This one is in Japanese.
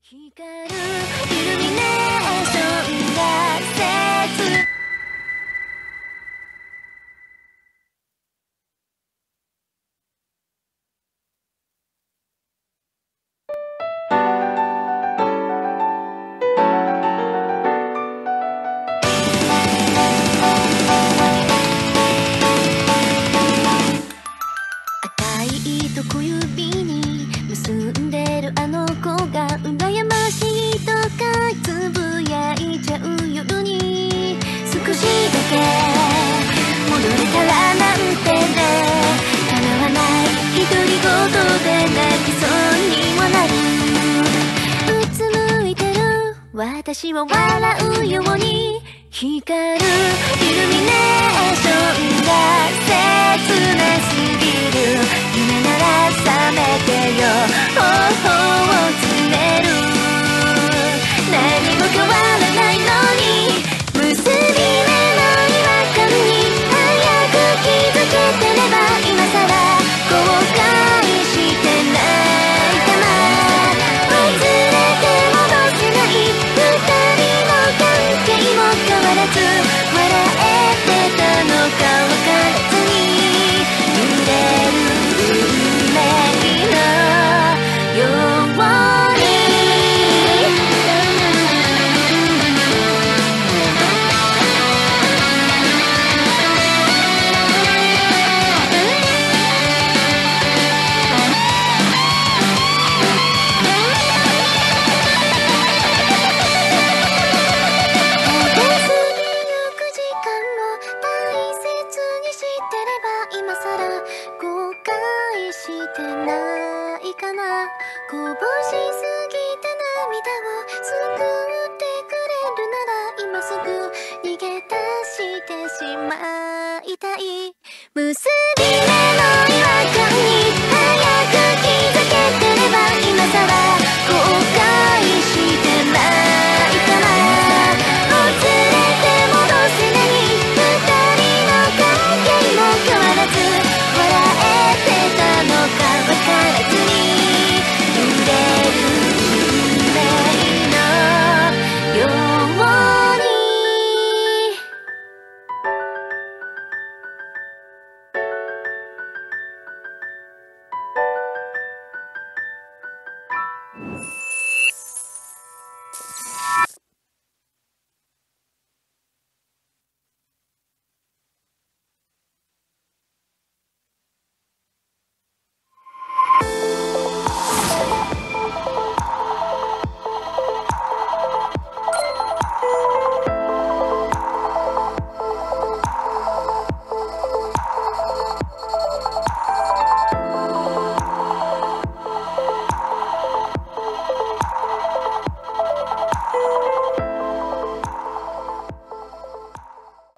光るイルミネーションが切赤い糸小指に結んでるあの子が羨ましいとかつぶやいちゃう夜に少しだけ戻れたらなんてね叶わない独り言で泣きそうにもなるうつむいてる私を笑うように光るイルミネーションが切なすぎる夢なら覚めてよ頬をつね